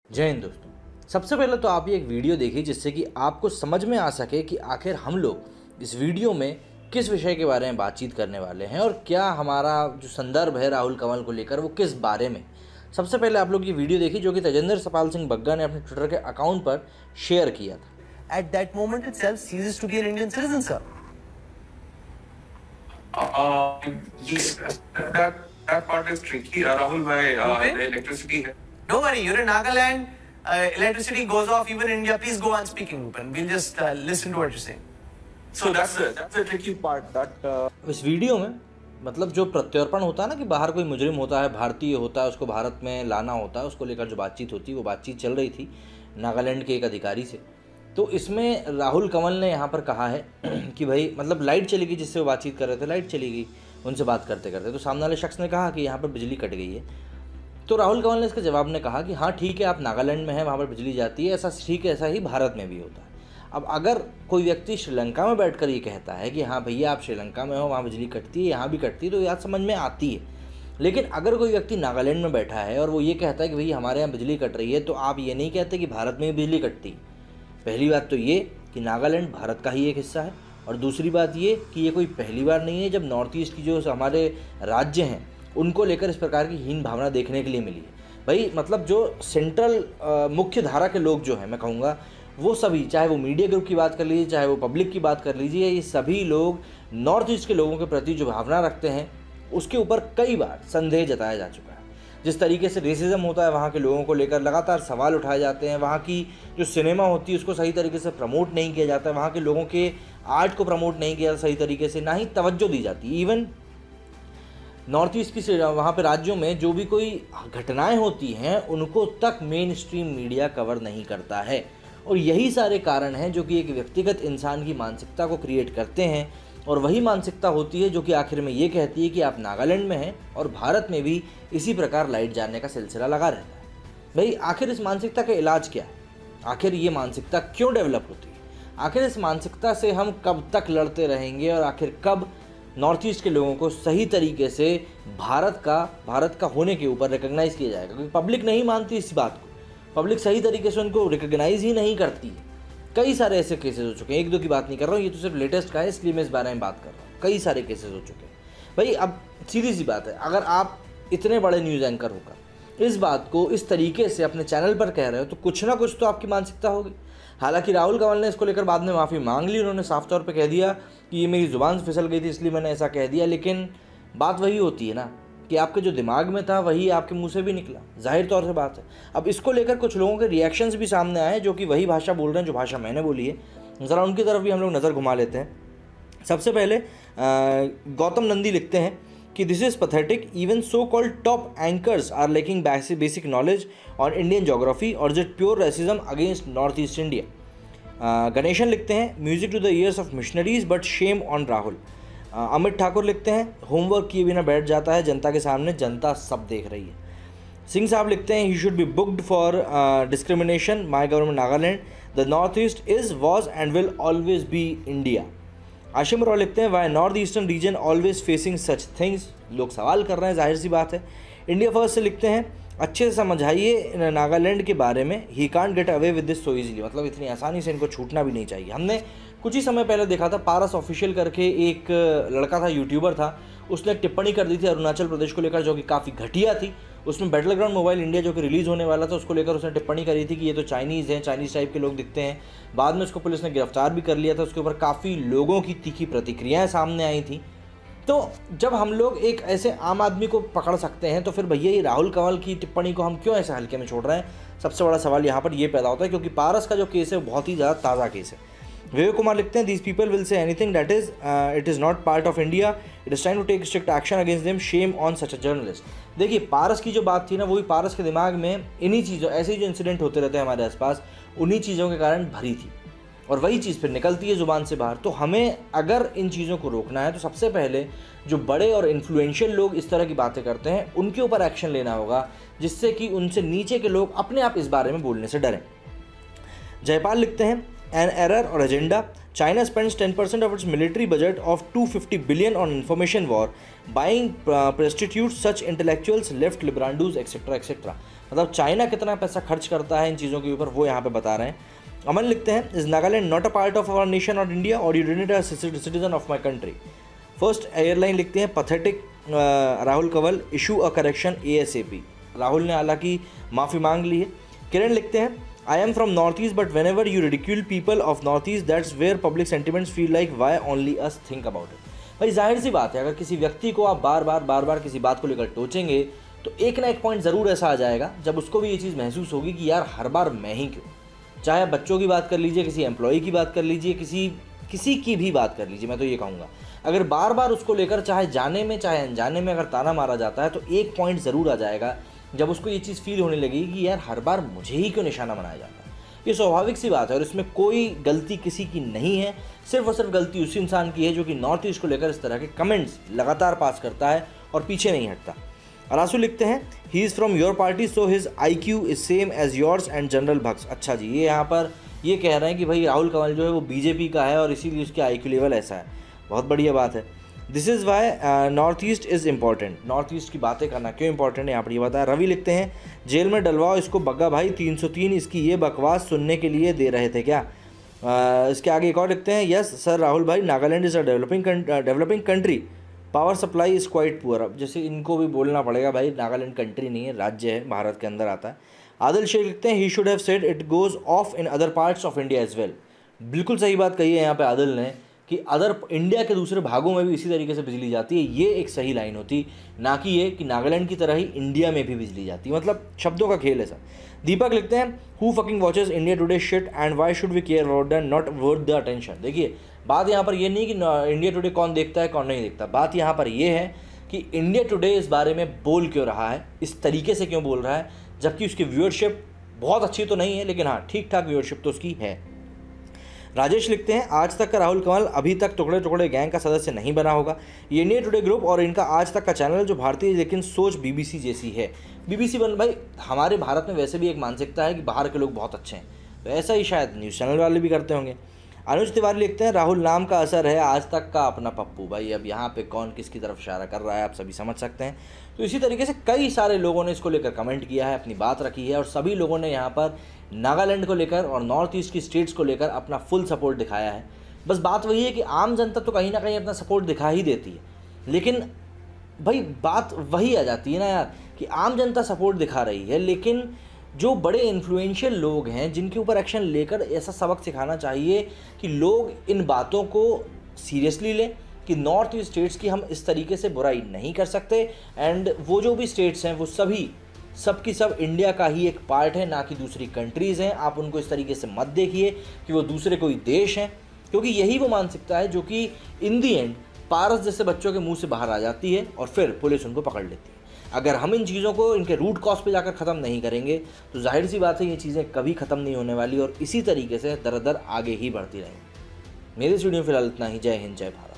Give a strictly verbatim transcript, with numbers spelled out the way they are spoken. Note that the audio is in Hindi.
जय हिंद दोस्तों। सबसे पहले तो आप ये एक वीडियो देखिए जिससे कि आपको समझ में आ सके कि आखिर हम लोग इस वीडियो में किस विषय के बारे में बातचीत करने वाले हैं और क्या हमारा जो संदर्भ है राहुल कंवल को लेकर वो किस बारे में। सबसे पहले आप लोग ये वीडियो देखिए जो कि तेजेंद्र सपाल सिंह बग्गा ने अपने ट्विटर के अकाउंट पर शेयर किया था। At that moment itself ceases to be an Indian citizen, sir. Uh, yes, that that part is tricky. Uh, Rahul, my uh, Okay. the electricity है. Don't worry, you're in Nagaland. Uh, electricity goes off even in India. Please go on speaking, Rupen. We'll just uh, listen to what you're saying. So that's the that's the tricky part. That uh, इस वीडियो में मतलब जो प्रत्यर्पण होता है ना कि बाहर कोई मुजरिम होता है, भारतीय होता है, उसको भारत में लाना होता है, उसको लेकर जो बातचीत होती है वो बातचीत चल रही थी नागालैंड के एक अधिकारी से। तो इसमें राहुल कंवल ने यहाँ पर कहा है कि भाई मतलब लाइट चली गई, जिससे वो बातचीत कर रहे थे, लाइट चली गई उनसे बात करते करते। तो सामने वाले शख्स ने कहा कि यहाँ पर बिजली कट गई है। तो राहुल कंवल ने इसके जवाब में कहा कि हाँ ठीक है, आप नागालैंड में हैं, वहाँ पर बिजली जाती है, ऐसा ठीक है, ऐसा ही भारत में भी होता है। अब अगर कोई व्यक्ति श्रीलंका में बैठकर ये कहता है कि हाँ भैया आप श्रीलंका में हो, वहाँ बिजली कटती है, यहाँ भी कटती है, तो याद समझ में आती है। लेकिन अगर कोई व्यक्ति नागालैंड में बैठा है और वो ये कहता है कि भैया हमारे यहाँ बिजली कट रही है, तो आप ये नहीं कहते कि भारत में भी बिजली कटती है। पहली बात तो ये कि नागालैंड भारत का ही एक हिस्सा है, और दूसरी बात ये कि ये कोई पहली बार नहीं है जब नॉर्थ ईस्ट की जो हमारे राज्य हैं उनको लेकर इस प्रकार की हीन भावना देखने के लिए मिली है। भाई मतलब जो सेंट्रल मुख्य धारा के लोग जो हैं, मैं कहूँगा वो सभी, चाहे वो मीडिया ग्रुप की बात कर लीजिए, चाहे वो पब्लिक की बात कर लीजिए, ये सभी लोग नॉर्थ ईस्ट के लोगों के प्रति जो भावना रखते हैं उसके ऊपर कई बार संदेह जताया जा चुका है। जिस तरीके से रेसिज्म होता है वहाँ के लोगों को लेकर लगातार सवाल उठाए जाते हैं, वहाँ की जो सिनेमा होती है उसको सही तरीके से प्रमोट नहीं किया जाता है, वहाँ के लोगों के आर्ट को प्रमोट नहीं किया जाता सही तरीके से, ना ही तवज्जो दी जाती। इवन नॉर्थ ईस्ट की वहाँ पे राज्यों में जो भी कोई घटनाएं होती हैं उनको तक मेन स्ट्रीम मीडिया कवर नहीं करता है। और यही सारे कारण हैं जो कि एक व्यक्तिगत इंसान की मानसिकता को क्रिएट करते हैं, और वही मानसिकता होती है जो कि आखिर में ये कहती है कि आप नागालैंड में हैं और भारत में भी इसी प्रकार लाइट जाने का सिलसिला लगा रहता है। भाई आखिर इस मानसिकता का इलाज क्या है? आखिर ये मानसिकता क्यों डेवलप होती है? आखिर इस मानसिकता से हम कब तक लड़ते रहेंगे और आखिर कब नॉर्थ ईस्ट के लोगों को सही तरीके से भारत का भारत का होने के ऊपर रिकग्नाइज़ किया जाएगा? क्योंकि पब्लिक नहीं मानती इस बात को, पब्लिक सही तरीके से उनको रिकग्नाइज़ ही नहीं करती है। कई सारे ऐसे केसेस हो चुके हैं, एक दो की बात नहीं कर रहा हूँ, ये तो सिर्फ लेटेस्ट का है इसलिए मैं इस बारे में बात कर रहा हूँ। कई सारे केसेस हो चुके हैं। भाई अब सीधी सी बात है, अगर आप इतने बड़े न्यूज़ एंकर होकर इस बात को इस तरीके से अपने चैनल पर कह रहे हो तो कुछ ना कुछ तो आपकी मानसिकता होगी। हालांकि राहुल कंवल ने इसको लेकर बाद में माफ़ी मांग ली, उन्होंने साफ तौर पे कह दिया कि ये मेरी ज़ुबान से फिसल गई थी इसलिए मैंने ऐसा कह दिया। लेकिन बात वही होती है ना कि आपके जो दिमाग में था वही आपके मुंह से भी निकला, जाहिर तौर से बात है। अब इसको लेकर कुछ लोगों के रिएक्शंस भी सामने आए जो कि वही भाषा बोल रहे हैं जो भाषा मैंने बोली है। ज़रा उनकी तरफ भी हम लोग नज़र घुमा लेते हैं। सबसे पहले गौतम नंदी लिखते हैं कि this is pathetic, even so called top anchors are lacking basic knowledge on Indian geography और it pure racism against North East India. Ganeshan लिखते हैं music to the ears of missionaries but shame on Rahul. Amit Thakur लिखते हैं होमवर्क किए बिना बैठ जाता है जनता के सामने, जनता सब देख रही है। सिंह साहब लिखते हैं he should be booked for discrimination, my government Nagaland, the North East is was and will always be India. Ashim Rao लिखते हैं why North Eastern region always facing such things. लोग सवाल कर रहे हैं, जाहिर सी बात है। इंडिया फर्स्ट से लिखते हैं अच्छे से समझाइए नागालैंड के बारे में, he can't get away with this so easily. मतलब इतनी आसानी से इनको छूटना भी नहीं चाहिए। हमने कुछ ही समय पहले देखा था, पारस ऑफिशियल करके एक लड़का था, यूट्यूबर था, उसने एक टिप्पणी कर दी थी अरुणाचल प्रदेश को लेकर जो कि काफ़ी घटिया थी। उसमें बैटल ग्राउंड मोबाइल इंडिया जो कि रिलीज़ होने वाला था उसको लेकर उसने टिप्पणी करी थी कि ये तो चाइनीज़ हैं, चाइनीज़ टाइप के लोग दिखते हैं। बाद में उसको पुलिस ने गिरफ्तार भी कर लिया था। उसके ऊपर काफ़ी लोगों की तीखी प्रतिक्रियाएँ सामने आई थी। तो जब हम लोग एक ऐसे आम आदमी को पकड़ सकते हैं तो फिर भैया ये राहुल कंवल की टिप्पणी को हम क्यों ऐसे हल्के में छोड़ रहे हैं? सबसे बड़ा सवाल यहाँ पर ये पैदा होता है क्योंकि पारस का जो केस है वो बहुत ही ज़्यादा ताज़ा केस है। विवेक कुमार लिखते हैं these people will say anything that is it is not part of India, it is trying to take strict action against them, shame on such a journalist. देखिए पारस की जो बात थी ना, वो भी पारस के दिमाग में इन्हीं चीज़ों, ऐसे ही जो इंसिडेंट होते रहते हैं हमारे आसपास, उन्हीं चीज़ों के कारण भरी थी और वही चीज़ फिर निकलती है ज़ुबान से बाहर। तो हमें अगर इन चीज़ों को रोकना है तो सबसे पहले जो बड़े और इन्फ्लुएंशियल लोग इस तरह की बातें करते हैं उनके ऊपर एक्शन लेना होगा, जिससे कि उनसे नीचे के लोग अपने आप इस बारे में बोलने से डरें। जयपाल लिखते हैं an error or agenda. China spends ten percent of its military budget of two hundred fifty billion on information war, buying uh, prostitutes, such intellectuals, left liberandus, etc etc. मतलब चाइना कितना पैसा खर्च करता है इन चीज़ों के ऊपर वो यहाँ पे बता रहे हैं। अमन लिखते हैं, is Nagaland not a part of our nation और इंडिया और you didn't a citizen of my country. First airline लिखते हैं, pathetic Rahul Kanwal, issue a correction A S A P. Rahul ने हालांकि माफ़ी मांग ली है। किरण लिखते हैं, I am from North East but whenever you ridicule people of North East that's where public sentiments feel like why only us think about it. भाई जाहिर सी बात है, अगर किसी व्यक्ति को आप बार बार बार बार किसी बात को लेकर टोचेंगे तो एक ना एक पॉइंट ज़रूर ऐसा आ जाएगा जब उसको भी ये चीज़ महसूस होगी कि यार हर बार मैं ही क्यों। चाहे आप बच्चों की बात कर लीजिए, किसी एम्प्लॉय की बात कर लीजिए, किसी किसी की भी बात कर लीजिए, मैं तो ये कहूँगा अगर बार बार उसको लेकर चाहे जाने में चाहे अनजाने में अगर ताना मारा जाता है तो एक पॉइंट ज़रूर आ जाएगा जब उसको ये चीज़ फील होने लगेगी कि यार हर बार मुझे ही क्यों निशाना बनाया जाता है। ये स्वाभाविक सी बात है और इसमें कोई गलती किसी की नहीं है, सिर्फ और सिर्फ गलती उस इंसान की है जो कि नॉर्थ ईस्ट को लेकर इस तरह के कमेंट्स लगातार पास करता है और पीछे नहीं हटता। अरासू लिखते हैं, he is from your party so his I Q is same as yours and general भक्स। अच्छा जी, ये यहाँ पर ये कह रहे हैं कि भाई राहुल कंवल जो है वो बीजेपी का है और इसीलिए उसके आई क्यू लेवल ऐसा है। बहुत बढ़िया बात है। This is why North East is important. North East की बातें करना क्यों इंपॉर्टेंट है यहाँ पर ये बताया। रवि लिखते हैं, जेल में डलवाओ इसको बग्गा भाई, तीन सौ तीन इसकी ये बकवास सुनने के लिए दे रहे थे क्या। uh, इसके आगे एक और लिखते हैं, यस सर राहुल भाई, Nagaland is a developing developing country, power supply is quite poor. अब जैसे इनको भी बोलना पड़ेगा भाई, नागालैंड कंट्री नहीं है, राज्य है, भारत के अंदर आता है। आदिल शेख लिखते हैं, he should have said it goes off in other parts of India as well. बिल्कुल सही बात कही है यहाँ पे आदिल ने कि अदर इंडिया के दूसरे भागों में भी इसी तरीके से बिजली जाती है। ये एक सही लाइन होती, ना कि ये कि नागालैंड की तरह ही इंडिया में भी बिजली जाती है। मतलब शब्दों का खेल है सर। दीपक लिखते हैं, who fucking watches India Today shit and why should we care about that, not worth the attention. देखिए बात यहाँ पर ये नहीं कि इंडिया टुडे कौन देखता है कौन नहीं देखता, बात यहाँ पर ये है कि इंडिया टुडे इस बारे में बोल क्यों रहा है, इस तरीके से क्यों बोल रहा है, जबकि उसकी व्यूअरशिप बहुत अच्छी तो नहीं है लेकिन हाँ ठीक ठाक व्यूअरशिप तो उसकी है। राजेश लिखते हैं, आज तक का राहुल कंवल अभी तक टुकड़े टुकड़े गैंग का सदस्य नहीं बना होगा। ये इंडिया टुडे ग्रुप और इनका आज तक का चैनल जो भारतीय लेकिन सोच बीबीसी जैसी है। बीबीसी बन भाई, हमारे भारत में वैसे भी एक मानसिकता है कि बाहर के लोग बहुत अच्छे हैं, तो ऐसा ही शायद न्यूज़ चैनल वाले भी करते होंगे। अनुज तिवारी लिखते हैं, राहुल नाम का असर है, आज तक का अपना पप्पू। भाई अब यहाँ पे कौन किसकी तरफ इशारा कर रहा है आप सभी समझ सकते हैं। तो इसी तरीके से कई सारे लोगों ने इसको लेकर कमेंट किया है, अपनी बात रखी है और सभी लोगों ने यहाँ पर नागालैंड को लेकर और नॉर्थ ईस्ट की स्टेट्स को लेकर अपना फुल सपोर्ट दिखाया है। बस बात वही है कि आम जनता तो कहीं ना कहीं अपना सपोर्ट दिखा ही देती है, लेकिन भाई बात वही आ जाती है ना यार कि आम जनता सपोर्ट दिखा रही है, लेकिन जो बड़े इन्फ्लुएंशियल लोग हैं जिनके ऊपर एक्शन लेकर ऐसा सबक सिखाना चाहिए कि लोग इन बातों को सीरियसली लें कि नॉर्थ ईस्ट स्टेट्स की हम इस तरीके से बुराई नहीं कर सकते, एंड वो जो भी स्टेट्स हैं वो सभी सब की सब इंडिया का ही एक पार्ट है, ना कि दूसरी कंट्रीज़ हैं। आप उनको इस तरीके से मत देखिए कि वो दूसरे कोई देश हैं, क्योंकि यही वो मानसिकता है जो कि इन दी एंड पारस जैसे बच्चों के मुंह से बाहर आ जाती है और फिर पुलिस उनको पकड़ लेती है। अगर हम इन चीज़ों को इनके रूट कॉज पे जाकर ख़त्म नहीं करेंगे तो जाहिर सी बात है ये चीज़ें कभी ख़त्म नहीं होने वाली और इसी तरीके से दर दर आगे ही बढ़ती रहेंगी। मेरे इस वीडियो में फिलहाल इतना ही। जय हिंद, जय भारत।